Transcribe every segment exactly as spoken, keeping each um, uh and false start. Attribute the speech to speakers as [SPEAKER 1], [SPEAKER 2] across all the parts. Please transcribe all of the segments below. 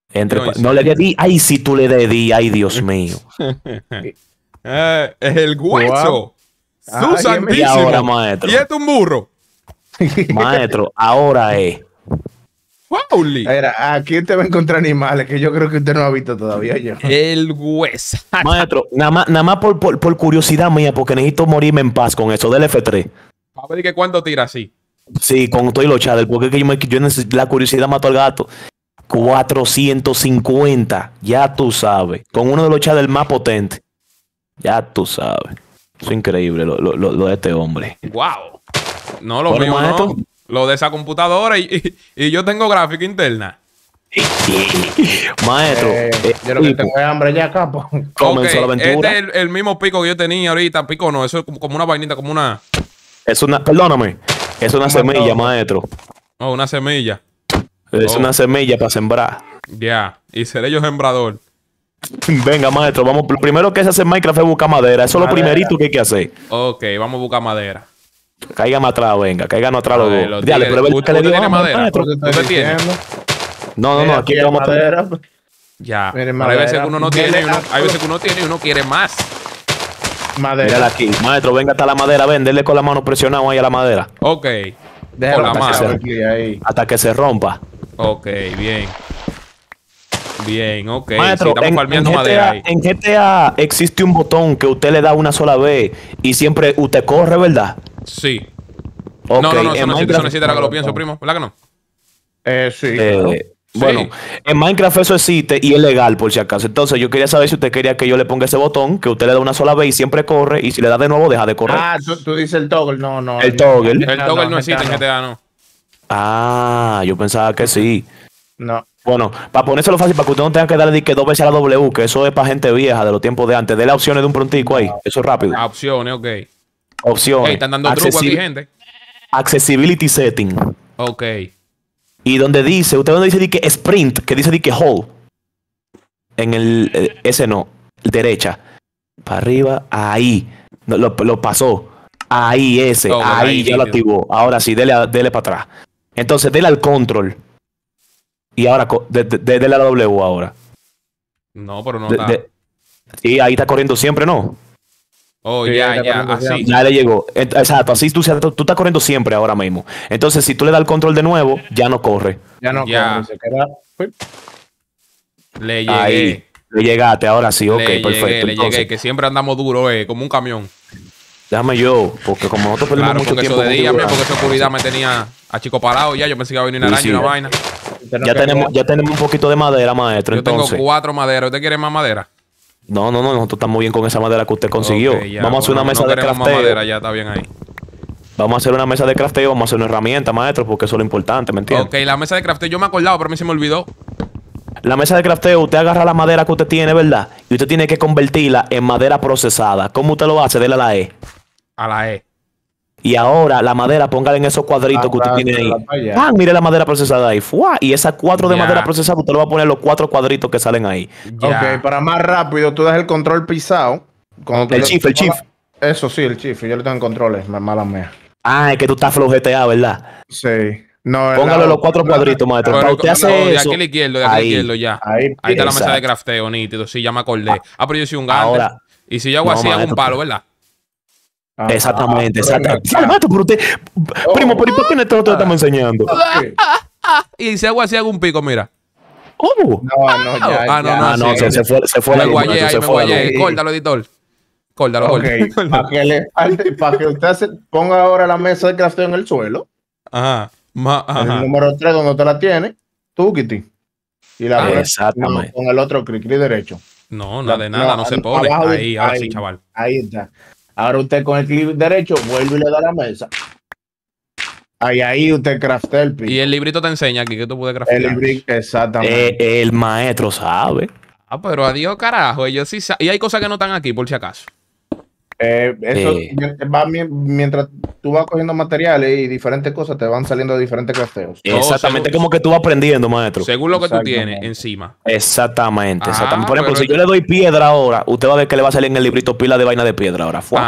[SPEAKER 1] Entre,
[SPEAKER 2] No,
[SPEAKER 1] no le di, ay, si tú le di, ay, Dios mío.
[SPEAKER 2] Eh, es el hueso.
[SPEAKER 3] Wow.
[SPEAKER 2] Su
[SPEAKER 3] Ay,
[SPEAKER 1] Y
[SPEAKER 2] santísimo.
[SPEAKER 1] ahora, maestro.
[SPEAKER 2] Y este es un burro.
[SPEAKER 1] Maestro, ahora es.
[SPEAKER 2] Holy.
[SPEAKER 3] Mira, aquí usted va a encontrar animales que yo creo que usted no ha visto todavía. Yo.
[SPEAKER 2] El hueso.
[SPEAKER 1] Maestro, nada más, nada más por, por, por curiosidad mía, porque necesito morirme en paz con eso del F tres.
[SPEAKER 2] A ver que cuánto tira así.
[SPEAKER 1] Sí, con todo y los chaders, porque es que yo, me, yo neces- la curiosidad mató al gato. cuatrocientos cincuenta, ya tú sabes. Con uno de los chaders más potentes. Ya tú sabes. Eso es increíble lo, lo, lo, lo de este hombre.
[SPEAKER 2] Wow. No, lo
[SPEAKER 1] Bueno,
[SPEAKER 2] mío
[SPEAKER 1] maestro.
[SPEAKER 2] no. Lo de esa computadora y, y, y yo tengo gráfica interna.
[SPEAKER 1] Maestro,
[SPEAKER 3] Eh,
[SPEAKER 1] eh,
[SPEAKER 3] yo lo que
[SPEAKER 1] tipo,
[SPEAKER 3] tengo es hambre ya, capo.
[SPEAKER 1] comenzó la
[SPEAKER 2] Ok,
[SPEAKER 1] aventura.
[SPEAKER 2] este es el, el mismo pico que yo tenía ahorita. Pico no, eso es como, como una vainita, como una...
[SPEAKER 1] Es una, perdóname, es una
[SPEAKER 3] ¿Cómo
[SPEAKER 1] semilla,
[SPEAKER 3] todo?
[SPEAKER 1] maestro.
[SPEAKER 2] Oh, una semilla.
[SPEAKER 1] Es
[SPEAKER 2] Oh.
[SPEAKER 1] una semilla para sembrar.
[SPEAKER 2] Ya. Y seré yo sembrador.
[SPEAKER 1] Venga, maestro, vamos. Lo primero que se hace en Minecraft es buscar madera. Eso es lo
[SPEAKER 3] Madera.
[SPEAKER 1] primerito que hay que hacer.
[SPEAKER 2] Ok, vamos a buscar madera.
[SPEAKER 1] Cáigame atrás, venga, cáiganos atrás los
[SPEAKER 2] A ver,
[SPEAKER 1] dos.
[SPEAKER 2] los
[SPEAKER 1] Dale,
[SPEAKER 2] tigres.
[SPEAKER 1] pero ve
[SPEAKER 2] ¿Usted
[SPEAKER 1] que le dio
[SPEAKER 2] tiene
[SPEAKER 1] hambre,
[SPEAKER 2] madera?
[SPEAKER 1] maestro.
[SPEAKER 3] ¿Qué te estoy
[SPEAKER 2] ¿Usted tiene?
[SPEAKER 3] diciendo?
[SPEAKER 1] No, no, no,
[SPEAKER 3] Mira,
[SPEAKER 1] aquí
[SPEAKER 3] hay
[SPEAKER 1] vamos a tener.
[SPEAKER 3] madera.
[SPEAKER 2] Ya.
[SPEAKER 3] Mire,
[SPEAKER 2] Pero hay veces
[SPEAKER 3] madera.
[SPEAKER 2] que uno no
[SPEAKER 3] Dele
[SPEAKER 2] tiene, y uno-
[SPEAKER 3] a-
[SPEAKER 2] hay veces que uno tiene y uno quiere más.
[SPEAKER 3] Madera.
[SPEAKER 1] Mírala aquí. Maestro, venga hasta la madera, ven, denle con la mano presionada ahí a la madera.
[SPEAKER 2] Ok.
[SPEAKER 3] Déjalo
[SPEAKER 2] Con la
[SPEAKER 3] pasar
[SPEAKER 2] mano.
[SPEAKER 3] aquí, ahí.
[SPEAKER 1] Hasta que se rompa.
[SPEAKER 2] Ok, bien. Bien, ok.
[SPEAKER 1] Maestro,
[SPEAKER 2] sí, estamos
[SPEAKER 1] en, en
[SPEAKER 2] farmeando madera
[SPEAKER 1] G T A,
[SPEAKER 2] ahí.
[SPEAKER 1] en G T A existe un botón que usted le da una sola vez y siempre usted corre, ¿verdad?
[SPEAKER 2] Sí.
[SPEAKER 1] Ok,
[SPEAKER 2] no, no, no, eso
[SPEAKER 1] en
[SPEAKER 2] no existe, eso no
[SPEAKER 1] Minecraft-
[SPEAKER 2] existe, ahora que lo pienso, primo. ¿Verdad que no?
[SPEAKER 3] Eh, sí.
[SPEAKER 1] Eh,
[SPEAKER 3] claro.
[SPEAKER 1] Bueno, en Minecraft eso existe y es legal por si acaso. Entonces yo quería saber si usted quería que yo le ponga ese botón, que usted le da una sola vez y siempre corre, y si le da de nuevo deja de correr.
[SPEAKER 3] Ah, tú, tú dices el toggle. No, no.
[SPEAKER 1] El toggle.
[SPEAKER 2] El toggle no existe en
[SPEAKER 3] no.
[SPEAKER 2] G T A, no.
[SPEAKER 1] Ah, yo pensaba que sí.
[SPEAKER 3] No.
[SPEAKER 1] Bueno, para ponérselo fácil, para que usted no tenga que darle di que dos veces a la W, que eso es para gente vieja de los tiempos de antes. Dele opciones de un prontico ahí. Eso es rápido.
[SPEAKER 2] Ah, opciones, ok.
[SPEAKER 1] Opciones.
[SPEAKER 2] Ey, están dando truco aquí,
[SPEAKER 1] Accessi-
[SPEAKER 2] gente.
[SPEAKER 1] Accessibility setting.
[SPEAKER 2] Ok.
[SPEAKER 1] Y donde dice, usted donde dice di que sprint, que dice di que hold. En el, eh, ese no, derecha. Para arriba, ahí. No, lo, lo pasó. Ahí, ese.
[SPEAKER 2] Oh,
[SPEAKER 1] ahí,
[SPEAKER 2] ahí,
[SPEAKER 1] ya lo
[SPEAKER 2] nítido.
[SPEAKER 1] activó. Ahora sí, dele, a- dele para atrás. Entonces, dele al control. Y ahora, co- de, de- de- dele a la W ahora.
[SPEAKER 2] No, pero no
[SPEAKER 1] De-
[SPEAKER 2] está.
[SPEAKER 1] de- sí, ahí está corriendo siempre, ¿no?
[SPEAKER 2] Oh,
[SPEAKER 3] Sí,
[SPEAKER 2] ya,
[SPEAKER 3] está
[SPEAKER 2] ya,
[SPEAKER 3] corriendo
[SPEAKER 2] así.
[SPEAKER 3] siempre.
[SPEAKER 1] Ya le llegó. Ent- Exacto, así tú, tú, tú estás corriendo siempre ahora mismo. Entonces, si tú le das el control de nuevo, ya no corre.
[SPEAKER 3] Ya no
[SPEAKER 2] Ya.
[SPEAKER 3] corre, se queda. Uy,
[SPEAKER 2] Le llegué.
[SPEAKER 1] Ahí. Le llegaste, ahora sí, ok,
[SPEAKER 2] le
[SPEAKER 1] perfecto.
[SPEAKER 2] llegué, le
[SPEAKER 1] Entonces,
[SPEAKER 2] llegué. Que siempre andamos duro, eh, como un camión.
[SPEAKER 1] déjame yo, porque como nosotros perdemos
[SPEAKER 2] Claro,
[SPEAKER 1] mucho
[SPEAKER 2] porque
[SPEAKER 1] tiempo
[SPEAKER 2] eso de día, mira,
[SPEAKER 1] configurando.
[SPEAKER 2] porque esa oscuridad me tenía a chico parado ya. Yo pensé que iba a venir una
[SPEAKER 1] Sí,
[SPEAKER 2] araña y
[SPEAKER 1] sí.
[SPEAKER 2] una vaina.
[SPEAKER 3] usted no
[SPEAKER 1] Ya
[SPEAKER 3] quería-
[SPEAKER 1] tenemos, ya tenemos un poquito de madera, maestro.
[SPEAKER 2] Yo
[SPEAKER 1] entonces,
[SPEAKER 2] tengo cuatro maderas. ¿Usted quiere más madera?
[SPEAKER 1] no, no, no, nosotros estamos bien con esa madera que usted consiguió.
[SPEAKER 2] Ok, ya,
[SPEAKER 1] vamos a hacer
[SPEAKER 2] bueno,
[SPEAKER 1] una mesa
[SPEAKER 2] no
[SPEAKER 1] de
[SPEAKER 2] queremos más
[SPEAKER 1] crafteo.
[SPEAKER 2] madera, ya está bien ahí.
[SPEAKER 1] Vamos a hacer una mesa de crafteo, vamos a hacer una herramienta, maestro, porque eso es lo importante, ¿me entiendes?
[SPEAKER 2] Ok, la mesa de crafteo yo me acordaba, pero a mí se me olvidó.
[SPEAKER 1] La mesa de crafteo, usted agarra la madera que usted tiene, ¿verdad? Y usted tiene que convertirla en madera procesada. ¿Cómo usted lo hace? Dele a la E.
[SPEAKER 2] A la E.
[SPEAKER 1] Y ahora la madera, póngala en esos cuadritos que usted tiene ahí.
[SPEAKER 3] Arrástrala para allá.
[SPEAKER 1] Ah, mire la madera procesada ahí. ¡Fua! Y esas cuatro de
[SPEAKER 2] Ya.
[SPEAKER 1] madera procesada, usted le va a poner los cuatro cuadritos que salen ahí.
[SPEAKER 2] Ya.
[SPEAKER 3] Ok, para más rápido, tú das el control pisado. Cuando tú
[SPEAKER 1] El
[SPEAKER 3] le-
[SPEAKER 1] shift, el shift.
[SPEAKER 3] Eso sí, el shift. Yo le tengo en controles, ma- mala mía.
[SPEAKER 1] Ah, es que tú estás flojo G T A, ¿verdad?
[SPEAKER 3] Sí. No, el
[SPEAKER 1] Póngale
[SPEAKER 3] lado-
[SPEAKER 1] los cuatro cuadritos, maestro.
[SPEAKER 2] Pero
[SPEAKER 1] Para usted
[SPEAKER 2] no,
[SPEAKER 1] hacer
[SPEAKER 2] de
[SPEAKER 1] eso.
[SPEAKER 2] aquí a la izquierda, de aquí a la
[SPEAKER 1] ahí.
[SPEAKER 2] izquierda, ya.
[SPEAKER 3] Ahí,
[SPEAKER 2] Ahí está la mesa de
[SPEAKER 1] exacto.
[SPEAKER 2] crafteo, nítido. Sí, ya me acordé. Ah, pero yo soy un gato.
[SPEAKER 1] Ahora-
[SPEAKER 2] Y si yo hago
[SPEAKER 1] No,
[SPEAKER 2] así, hago un
[SPEAKER 1] maestro,
[SPEAKER 2] palo, ¿verdad?
[SPEAKER 3] Ah,
[SPEAKER 1] Exactamente,
[SPEAKER 3] ah,
[SPEAKER 1] exactamente.
[SPEAKER 3] pero-
[SPEAKER 1] Dale, maestro, pero usted. Primo, ¿pero ¿y por qué no te lo estamos enseñando?
[SPEAKER 3] Ok.
[SPEAKER 2] Y si hago así, hago un pico, mira.
[SPEAKER 1] Oh.
[SPEAKER 3] No, no, ya,
[SPEAKER 2] Ah, no,
[SPEAKER 3] ya.
[SPEAKER 2] no,
[SPEAKER 1] Ah, no,
[SPEAKER 2] sí.
[SPEAKER 1] se, se fue, se fue la
[SPEAKER 2] Me
[SPEAKER 1] luz,
[SPEAKER 2] guayé
[SPEAKER 1] maestro,
[SPEAKER 2] ahí,
[SPEAKER 1] se
[SPEAKER 2] me
[SPEAKER 1] fue la
[SPEAKER 2] guayé.
[SPEAKER 1] luz.
[SPEAKER 2] Córtalo, editor. Córtalo,
[SPEAKER 3] Ok,
[SPEAKER 2] córtalo.
[SPEAKER 3] para que le falte, para que usted se ponga ahora la mesa de crafteo en el suelo,
[SPEAKER 2] Ajá. Ma-
[SPEAKER 3] en el
[SPEAKER 2] ajá.
[SPEAKER 3] número tres donde usted la tiene, tú, Kitty. Y la
[SPEAKER 2] Ah,
[SPEAKER 3] pones
[SPEAKER 1] exactamente.
[SPEAKER 3] con el otro clic, clic derecho.
[SPEAKER 2] No, nada de
[SPEAKER 3] No,
[SPEAKER 2] nada, no se pone.
[SPEAKER 3] abajo de-
[SPEAKER 2] Ahí, ahora sí,
[SPEAKER 3] ahí.
[SPEAKER 2] chaval.
[SPEAKER 3] Ahí está. Ahora usted con el clic derecho vuelve y le da la mesa. Ahí, ahí usted craftea el pico.
[SPEAKER 2] Y el librito te enseña aquí que tú puedes
[SPEAKER 3] El
[SPEAKER 2] craftear.
[SPEAKER 3] brick, exactamente.
[SPEAKER 1] Eh, el maestro sabe.
[SPEAKER 2] Ah, pero adiós, carajo. Ellos sí sa- Y hay cosas que no están aquí, por si acaso.
[SPEAKER 3] Eh, eso
[SPEAKER 1] eh.
[SPEAKER 3] va mi- mientras tú vas cogiendo materiales y diferentes cosas, te van saliendo diferentes crafteos.
[SPEAKER 2] No,
[SPEAKER 1] Exactamente,
[SPEAKER 2] según-
[SPEAKER 1] como que tú vas aprendiendo, maestro.
[SPEAKER 2] Según lo que tú
[SPEAKER 3] Exactamente.
[SPEAKER 2] tienes encima.
[SPEAKER 1] Exactamente,
[SPEAKER 2] Ah,
[SPEAKER 1] exactamente. Por ejemplo,
[SPEAKER 2] pero
[SPEAKER 1] si yo le doy piedra ahora, usted va a ver que le va a salir en el librito pila de vaina de piedra ahora. ¡Fua!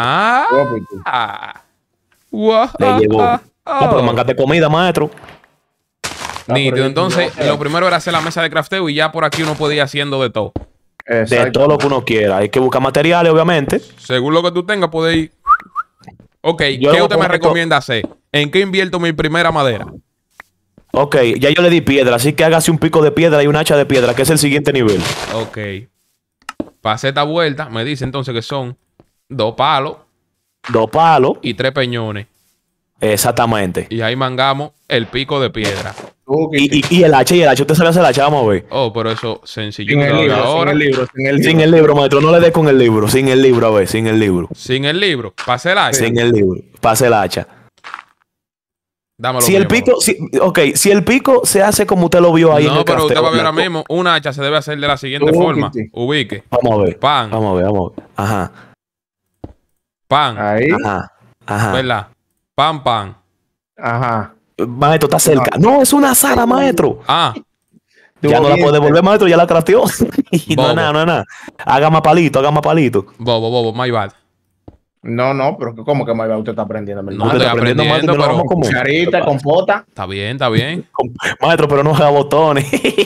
[SPEAKER 2] Ah. Guau.
[SPEAKER 1] Le llegó.
[SPEAKER 2] Ah,
[SPEAKER 1] Ah, pero mangate comida, maestro.
[SPEAKER 2] Nítido. Entonces, lo primero era hacer la mesa de crafteo y ya por aquí uno podía ir haciendo de todo.
[SPEAKER 1] De todo lo que uno quiera. Hay que buscar materiales, obviamente.
[SPEAKER 2] Según lo que tú tengas, puedes ir. Ok,
[SPEAKER 1] Yo
[SPEAKER 2] ¿qué
[SPEAKER 1] lo
[SPEAKER 2] usted me
[SPEAKER 1] pongo
[SPEAKER 2] recomienda hacer? ¿En qué invierto mi primera madera?
[SPEAKER 1] Ok, ya yo le di piedra, así que hágase un pico de piedra y un hacha de piedra, que es el siguiente nivel.
[SPEAKER 2] Ok. Pasé esta vuelta, me dice entonces que son dos palos
[SPEAKER 1] Dos palos.
[SPEAKER 2] y tres peñones.
[SPEAKER 1] Exactamente.
[SPEAKER 2] Y ahí mangamos el pico de piedra.
[SPEAKER 1] Y, y, y el hacha, y el hacha, usted sabe hacer el hacha, vamos a ver.
[SPEAKER 2] Oh, pero eso sencillo.
[SPEAKER 3] Sin el libro,
[SPEAKER 2] ahora.
[SPEAKER 3] sin el libro, sin el libro.
[SPEAKER 1] Sin el libro, maestro, no le dé con el libro, sin el libro, a ver, sin el libro.
[SPEAKER 2] Sin el libro. Pasé el hacha.
[SPEAKER 1] Sin el libro, pase el hacha.
[SPEAKER 2] Dámelo
[SPEAKER 1] Si el
[SPEAKER 2] mismo.
[SPEAKER 1] pico, si, ok, si el pico se hace como usted lo vio ahí en
[SPEAKER 2] No,
[SPEAKER 1] el
[SPEAKER 2] pero usted
[SPEAKER 1] crafteo,
[SPEAKER 2] va a ver ahora
[SPEAKER 1] blanco.
[SPEAKER 2] mismo. Un hacha se debe hacer de la siguiente
[SPEAKER 3] Tú,
[SPEAKER 2] forma.
[SPEAKER 3] Kitty.
[SPEAKER 2] Ubique.
[SPEAKER 1] Vamos a ver.
[SPEAKER 2] Pan.
[SPEAKER 1] Vamos a ver, vamos a ver. Ajá,
[SPEAKER 2] Pan.
[SPEAKER 3] Ahí.
[SPEAKER 1] ajá, ajá.
[SPEAKER 2] ¿Verdad? Pan, pan.
[SPEAKER 3] Ajá.
[SPEAKER 1] Maestro, está cerca. No, es una sala, maestro.
[SPEAKER 2] Ah,
[SPEAKER 1] Ya no la puede devolver, maestro, ya la crafteó. Y no
[SPEAKER 2] Bobo.
[SPEAKER 1] es nada, no es nada. Haga más palito, haga más palito.
[SPEAKER 2] bobo, bobo, my bad.
[SPEAKER 3] No, no, pero ¿cómo que Mayba usted está aprendiendo? mi
[SPEAKER 2] No,
[SPEAKER 3] hermano?
[SPEAKER 1] Usted
[SPEAKER 2] estoy
[SPEAKER 1] está aprendiendo,
[SPEAKER 2] aprendiendo,
[SPEAKER 1] maestro, y no
[SPEAKER 2] pero-
[SPEAKER 1] vamos a comer.
[SPEAKER 3] Cucharita, compota.
[SPEAKER 2] Está bien, está bien.
[SPEAKER 1] Maestro, pero no haga botones.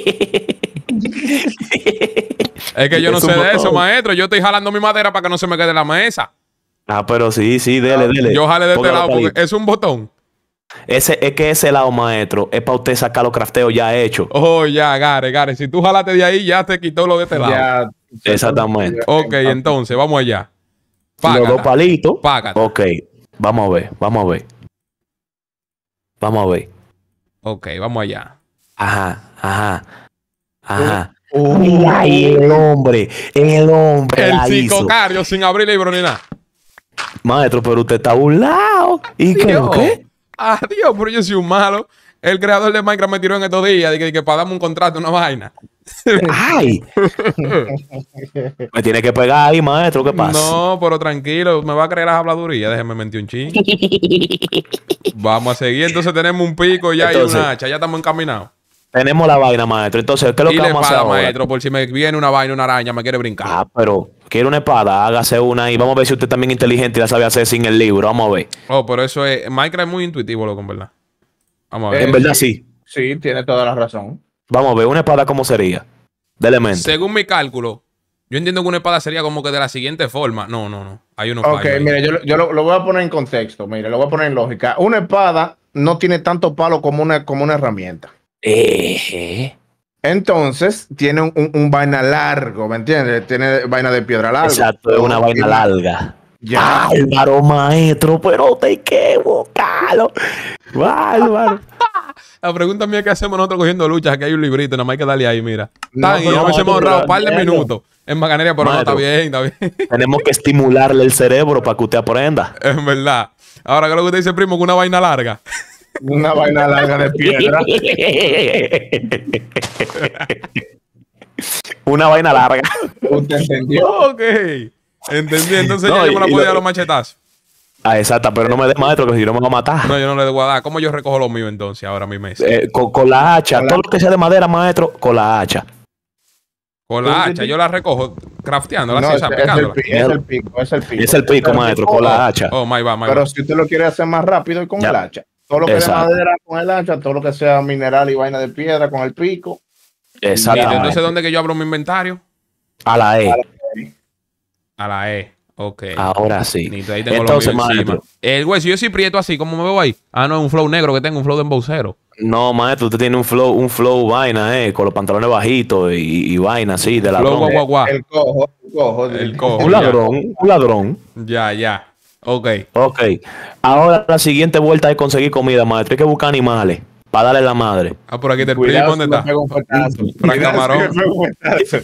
[SPEAKER 2] Es que yo no
[SPEAKER 1] Es
[SPEAKER 2] sé
[SPEAKER 1] un
[SPEAKER 2] de eso,
[SPEAKER 1] botón.
[SPEAKER 2] maestro. Yo estoy jalando mi madera para que no se me quede en la mesa.
[SPEAKER 1] Ah, pero sí, sí, dele, dele.
[SPEAKER 2] Yo jale de este
[SPEAKER 1] Póngalo
[SPEAKER 2] lado
[SPEAKER 1] palito.
[SPEAKER 2] porque es un botón.
[SPEAKER 1] Ese, es que ese lado, maestro, es para usted sacar los crafteos ya hechos.
[SPEAKER 2] Oh, ya, Gare, Gare. Si tú jalaste de ahí, ya te quitó lo de este lado.
[SPEAKER 3] Ya.
[SPEAKER 1] Exactamente.
[SPEAKER 2] Ok, entonces, vamos allá.
[SPEAKER 1] Los dos
[SPEAKER 2] Págata.
[SPEAKER 1] palitos.
[SPEAKER 2] Págata.
[SPEAKER 1] Ok, vamos a ver, vamos a ver. Vamos a ver.
[SPEAKER 2] Ok, vamos allá.
[SPEAKER 1] Ajá, ajá, ajá.
[SPEAKER 3] Uh,
[SPEAKER 1] Ay, el hombre, el hombre
[SPEAKER 2] El
[SPEAKER 1] la hizo.
[SPEAKER 2] psicocario sin abrir libro ni nada.
[SPEAKER 1] Maestro, pero usted está burlado. ¿Y qué?
[SPEAKER 2] Dios.
[SPEAKER 1] ¿Qué?
[SPEAKER 2] Adiós, pero yo soy un malo. El creador de Minecraft me tiró en estos días de que, que para darme un contrato, una vaina.
[SPEAKER 1] Ay. Me tiene que pegar ahí, maestro. ¿Qué pasa?
[SPEAKER 2] No, pero tranquilo, me va a creer las habladurías. Déjeme mentir un ching. Vamos a seguir. Entonces tenemos un pico ya
[SPEAKER 1] Entonces-
[SPEAKER 2] y una hacha. Ya estamos encaminados.
[SPEAKER 1] Tenemos la vaina, maestro. Entonces, ¿qué es lo
[SPEAKER 2] Y
[SPEAKER 1] que
[SPEAKER 2] la
[SPEAKER 1] vamos a hacer
[SPEAKER 2] espada,
[SPEAKER 1] ahora?
[SPEAKER 2] maestro, por si me viene una vaina, una araña, me quiere brincar.
[SPEAKER 1] Ah, pero quiere una espada, hágase una y vamos a ver si usted también es inteligente y la sabe hacer sin el libro. Vamos a ver.
[SPEAKER 2] Oh, pero eso es. Minecraft es muy intuitivo, loco, en verdad. Vamos a ver.
[SPEAKER 3] Eh,
[SPEAKER 1] En verdad, sí.
[SPEAKER 3] Sí, tiene toda la razón.
[SPEAKER 1] Vamos a ver, una espada, ¿cómo sería? De elemento.
[SPEAKER 2] Según mi cálculo, yo entiendo que una espada sería como que de la siguiente forma. No, no, no. Hay unos
[SPEAKER 3] Ok,
[SPEAKER 2] fallos ahí.
[SPEAKER 3] mire, yo, yo lo, lo voy a poner en contexto. Mire, lo voy a poner en lógica. Una espada no tiene tanto palo como una, como una herramienta.
[SPEAKER 1] Eh,
[SPEAKER 3] Entonces, tiene un, un- un vaina largo, ¿me entiendes? Tiene vaina de piedra larga.
[SPEAKER 1] exacto, es una vaina
[SPEAKER 3] Tiene-
[SPEAKER 1] larga.
[SPEAKER 3] Ya.
[SPEAKER 1] Bárbaro, maestro, pero te equivocado. Bárbaro.
[SPEAKER 2] La pregunta mía es que hacemos nosotros cogiendo luchas. Aquí hay un librito, nada más hay que darle ahí, mira.
[SPEAKER 3] No,
[SPEAKER 2] Tan, y
[SPEAKER 3] pero
[SPEAKER 2] a veces hemos
[SPEAKER 3] maestro,
[SPEAKER 2] ahorrado un par de
[SPEAKER 3] entiendo.
[SPEAKER 2] minutos en baganería, pero
[SPEAKER 1] Maestro.
[SPEAKER 2] no, está bien, está bien.
[SPEAKER 1] Tenemos que estimularle el cerebro para que usted aprenda.
[SPEAKER 2] En verdad. Ahora, ¿qué es lo que usted dice, primo? Que una vaina larga.
[SPEAKER 3] Una vaina larga de piedra.
[SPEAKER 1] Una vaina larga.
[SPEAKER 3] ¿Usted entendió?
[SPEAKER 2] Ok. Entendí. Entonces
[SPEAKER 1] No,
[SPEAKER 2] ya yo me la
[SPEAKER 1] y- y
[SPEAKER 2] podía
[SPEAKER 1] lo-
[SPEAKER 2] dar los machetazos.
[SPEAKER 1] Ah, exacta, pero no me dé maestro, que si no me va a matar.
[SPEAKER 2] No, yo no le debo a dar. ¿Cómo yo recojo lo mío entonces ahora mi mesa?
[SPEAKER 1] Eh, con, con la hacha,
[SPEAKER 3] Con la-
[SPEAKER 1] todo lo que sea de madera, maestro, con la hacha.
[SPEAKER 2] Con la hacha, yo la recojo crafteándola,
[SPEAKER 3] No,
[SPEAKER 2] así, o
[SPEAKER 3] es,
[SPEAKER 2] sea,
[SPEAKER 3] es el,
[SPEAKER 2] picándola.
[SPEAKER 3] pi- es el pico, es el pico.
[SPEAKER 1] Es el pico, maestro, con la hacha.
[SPEAKER 2] Oh, my bad, my
[SPEAKER 3] Pero
[SPEAKER 2] bad.
[SPEAKER 3] si usted lo quiere hacer más rápido y con
[SPEAKER 1] Ya.
[SPEAKER 3] el hacha. Todo lo que
[SPEAKER 1] Exacto.
[SPEAKER 3] es de madera con el hacha, todo lo que sea mineral y vaina de piedra con el pico.
[SPEAKER 2] Listo,
[SPEAKER 1] Exactamente.
[SPEAKER 2] entonces, ¿dónde que yo abro mi inventario?
[SPEAKER 1] A la E.
[SPEAKER 2] A la E. Ok.
[SPEAKER 1] Ahora sí.
[SPEAKER 2] Listo, ahí tengo
[SPEAKER 1] Entonces,
[SPEAKER 2] lo mío encima.
[SPEAKER 1] maestro.
[SPEAKER 2] El güey, si yo soy prieto así, ¿cómo me veo ahí? Ah, no, es un flow negro que tengo, un flow de embocero.
[SPEAKER 1] No, maestro, usted tiene un flow, un flow vaina, eh, con los pantalones bajitos y, y vaina así, de
[SPEAKER 2] Flow
[SPEAKER 1] ladrón.
[SPEAKER 2] guau, guau, guau.
[SPEAKER 3] El cojo, el cojo.
[SPEAKER 2] El cojo.
[SPEAKER 1] Un ladrón, un ladrón.
[SPEAKER 2] Ya, ya. Ok.
[SPEAKER 1] Ok. Ahora la siguiente vuelta es conseguir comida, maestro. Hay que buscar animales para darle la madre.
[SPEAKER 2] Ah, por aquí está el primo,
[SPEAKER 3] Cuidado
[SPEAKER 2] ¿dónde
[SPEAKER 3] si me
[SPEAKER 2] está?
[SPEAKER 3] pego un fuetazo.
[SPEAKER 2] Frank
[SPEAKER 3] Cuidado si
[SPEAKER 2] Camarón.
[SPEAKER 3] me pego un fuetazo.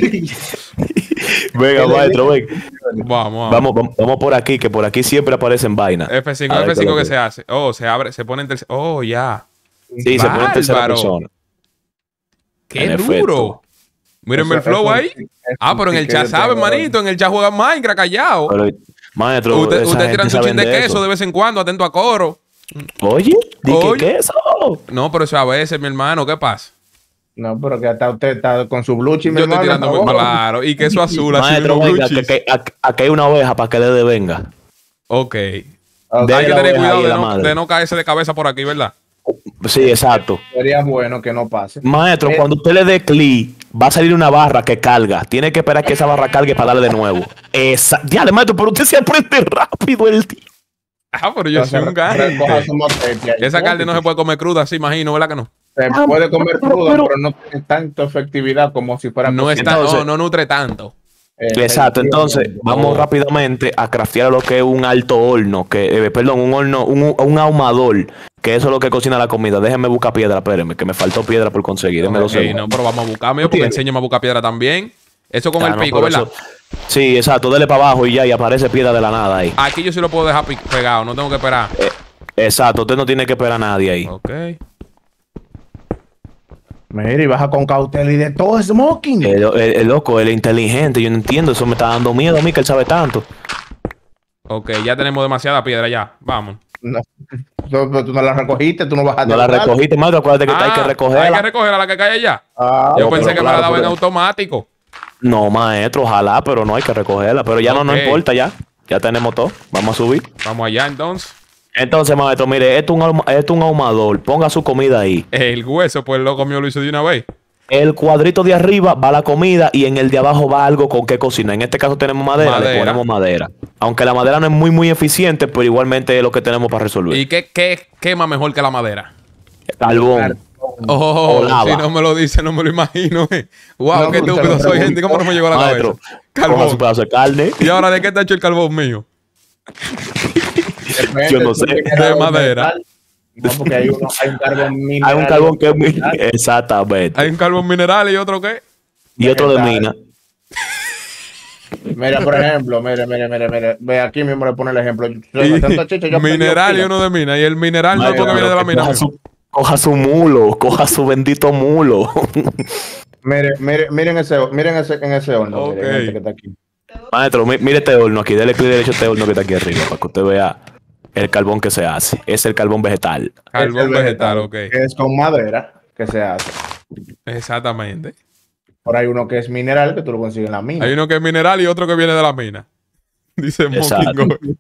[SPEAKER 1] Venga, maestro, ven.
[SPEAKER 2] Vamos, vamos.
[SPEAKER 1] Vamos, vamos, vamos por aquí, que por aquí siempre aparecen vainas.
[SPEAKER 2] F cinco,
[SPEAKER 1] A ver
[SPEAKER 2] F
[SPEAKER 1] qué
[SPEAKER 2] cinco
[SPEAKER 1] lo
[SPEAKER 2] que
[SPEAKER 1] que-
[SPEAKER 2] se hace. Oh, se abre, se pone en tercera. Oh, ya.
[SPEAKER 1] Sí, se pone en tercera
[SPEAKER 2] Bárbaro.
[SPEAKER 1] persona.
[SPEAKER 2] ¡Qué
[SPEAKER 1] En
[SPEAKER 2] duro!
[SPEAKER 1] efecto.
[SPEAKER 2] Mírenme el
[SPEAKER 3] Eso-
[SPEAKER 2] flow
[SPEAKER 3] eso-
[SPEAKER 2] ahí.
[SPEAKER 3] eso-
[SPEAKER 2] Ah, pero en el
[SPEAKER 3] sí que
[SPEAKER 2] chat
[SPEAKER 3] yo
[SPEAKER 2] sabe,
[SPEAKER 3] tengo-
[SPEAKER 2] manito. En el chat juega Minecraft callado.
[SPEAKER 1] Pero, maestro,
[SPEAKER 2] Usted,
[SPEAKER 1] esa
[SPEAKER 2] usted
[SPEAKER 1] gente
[SPEAKER 2] tiran su
[SPEAKER 1] sabe
[SPEAKER 2] chin de
[SPEAKER 1] de
[SPEAKER 2] queso
[SPEAKER 1] eso.
[SPEAKER 2] de vez en cuando, atento a coro.
[SPEAKER 1] Oye, di que
[SPEAKER 2] Oye.
[SPEAKER 1] queso.
[SPEAKER 2] No, pero eso a veces, mi hermano, ¿qué pasa?
[SPEAKER 3] No, pero que hasta usted está con su blue chip,
[SPEAKER 2] Yo estoy tirando muy
[SPEAKER 3] por favor.
[SPEAKER 2] claro. Y queso azul, así
[SPEAKER 1] Maestro,
[SPEAKER 2] mismo, blue
[SPEAKER 1] venga, que,
[SPEAKER 2] cheese.
[SPEAKER 1] que- aquí aquí hay una oveja para que le devenga.
[SPEAKER 2] Ok.
[SPEAKER 3] Ok.
[SPEAKER 1] De-
[SPEAKER 2] Hay que
[SPEAKER 1] la
[SPEAKER 2] tener
[SPEAKER 1] oveja
[SPEAKER 2] cuidado
[SPEAKER 1] y
[SPEAKER 2] de
[SPEAKER 1] la
[SPEAKER 2] no,
[SPEAKER 1] madre.
[SPEAKER 2] de no caerse de cabeza por aquí, ¿verdad?
[SPEAKER 1] Sí, exacto.
[SPEAKER 3] Sería bueno que no pase.
[SPEAKER 1] Maestro,
[SPEAKER 3] Eh,
[SPEAKER 1] cuando usted le dé clic, va a salir una barra que carga. Tiene que esperar que esa barra cargue para darle de nuevo. Esa. Diale, maestro, pero usted se aprende rápido el tío.
[SPEAKER 2] Ah, pero yo soy un
[SPEAKER 3] recoja
[SPEAKER 2] gante.
[SPEAKER 3] su motete ahí.
[SPEAKER 2] Esa carne no se puede comer cruda, así imagino, ¿verdad que no?
[SPEAKER 3] Se puede comer crudo, pero no tiene tanta efectividad como si fuera
[SPEAKER 2] No, está,
[SPEAKER 1] Entonces-
[SPEAKER 2] no, no nutre tanto.
[SPEAKER 3] Eh,
[SPEAKER 1] Exacto, entonces vamos
[SPEAKER 2] Oh.
[SPEAKER 1] rápidamente a craftear lo que es un alto horno, que eh, perdón, un horno, un, un ahumador, que eso es lo que cocina la comida. Déjenme buscar piedra, espérenme, que me faltó piedra por conseguir. Déjenme dos
[SPEAKER 2] Ok,
[SPEAKER 1] segundos.
[SPEAKER 2] no, pero vamos a buscar, amigo, porque
[SPEAKER 1] Entiendo.
[SPEAKER 2] enséñame a buscar piedra también. Eso con
[SPEAKER 1] Ah,
[SPEAKER 2] el
[SPEAKER 1] no,
[SPEAKER 2] pico,
[SPEAKER 1] pero
[SPEAKER 2] ¿verdad?
[SPEAKER 1] eso- Sí, exacto, dele para abajo y ya, y aparece piedra de la nada ahí.
[SPEAKER 2] Aquí yo sí lo puedo dejar pi- pegado, no tengo que esperar.
[SPEAKER 1] Eh, exacto, usted no tiene que esperar a nadie ahí.
[SPEAKER 2] Ok.
[SPEAKER 3] Mira, y baja con cautela y de todo smoking.
[SPEAKER 1] El, el- el loco, el inteligente, yo no entiendo, eso me está dando miedo a mí que él sabe tanto.
[SPEAKER 2] Ok, ya tenemos demasiada piedra ya. Vamos.
[SPEAKER 3] No, tú, tú no la recogiste, tú no bajaste.
[SPEAKER 1] No la
[SPEAKER 3] carro.
[SPEAKER 1] recogiste, maestro, acuérdate que hay que
[SPEAKER 2] Ah,
[SPEAKER 1] recogerla.
[SPEAKER 2] Hay que recogerla la que cae allá.
[SPEAKER 3] Ah,
[SPEAKER 2] Yo
[SPEAKER 1] no,
[SPEAKER 2] pensé
[SPEAKER 1] pero
[SPEAKER 2] que me
[SPEAKER 1] claro,
[SPEAKER 2] la daba en
[SPEAKER 1] pero-
[SPEAKER 2] automático.
[SPEAKER 1] No, maestro, ojalá, pero no hay que recogerla. Pero ya no, no
[SPEAKER 2] Ok.
[SPEAKER 1] importa, ya. Ya tenemos todo. Vamos a subir.
[SPEAKER 2] Vamos allá entonces.
[SPEAKER 1] Entonces, maestro, mire, esto es un, ahuma- esto es un ahumador. Ponga su comida ahí.
[SPEAKER 2] El hueso, pues loco mío lo hizo de una vez.
[SPEAKER 1] El cuadrito de arriba va la comida y en el de abajo va algo con qué cocinar. En este caso tenemos madera,
[SPEAKER 2] Madera.
[SPEAKER 1] le ponemos madera. Aunque la madera no es muy, muy eficiente, pero igualmente es lo que tenemos para resolver.
[SPEAKER 2] ¿Y qué, qué quema mejor que la madera?
[SPEAKER 1] Carbón.
[SPEAKER 2] Oh,
[SPEAKER 1] O lava.
[SPEAKER 2] si no me lo dice, no me lo imagino. eh. Wow,
[SPEAKER 3] No,
[SPEAKER 2] qué
[SPEAKER 3] usted
[SPEAKER 2] estúpido
[SPEAKER 3] lo
[SPEAKER 2] soy, gente. ¿Cómo no me llegó a la
[SPEAKER 1] Maestro,
[SPEAKER 2] cabeza?
[SPEAKER 1] coja su
[SPEAKER 2] Carbón.
[SPEAKER 1] pedazo de carne.
[SPEAKER 2] ¿Y ahora de qué está hecho el carbón mío?
[SPEAKER 3] Depende,
[SPEAKER 1] Yo no
[SPEAKER 3] tú
[SPEAKER 1] sé.
[SPEAKER 3] tienes
[SPEAKER 2] De
[SPEAKER 3] algo
[SPEAKER 2] madera.
[SPEAKER 3] metal. No, porque hay, uno, hay un carbón mineral.
[SPEAKER 1] Hay un carbón que es muy...
[SPEAKER 3] metal.
[SPEAKER 1] Exactamente.
[SPEAKER 2] Hay un carbón mineral y otro qué.
[SPEAKER 1] Y otro de
[SPEAKER 3] vegetal.
[SPEAKER 1] mina.
[SPEAKER 3] Mira, por ejemplo, mire, mire, mire, mire. Ve aquí mismo le pone el ejemplo. Yo- yo- tanto chicho, yo aprendí
[SPEAKER 2] Mineral y
[SPEAKER 3] pila.
[SPEAKER 2] uno de mina. Y el mineral no es
[SPEAKER 1] Maestro,
[SPEAKER 2] porque viene de la
[SPEAKER 1] que
[SPEAKER 2] mina.
[SPEAKER 1] coja su, coja su mulo, coja su bendito mulo.
[SPEAKER 3] Mire, mire, miren ese, miren ese, en ese horno.
[SPEAKER 2] Ok.
[SPEAKER 3] Miren este que está aquí.
[SPEAKER 1] Maestro, mi- mire este horno aquí, dele clic derecho a este horno que está aquí arriba para que usted vea el carbón que se hace. Es el carbón vegetal.
[SPEAKER 2] Carbón
[SPEAKER 3] Es el
[SPEAKER 2] vegetal, ok.
[SPEAKER 3] Que es con madera que se hace.
[SPEAKER 2] Exactamente.
[SPEAKER 3] Ahora hay uno que es mineral que tú lo consigues en la mina.
[SPEAKER 2] Hay uno que es mineral y otro que viene de la mina. Dice
[SPEAKER 1] Exacto.
[SPEAKER 2] Mocking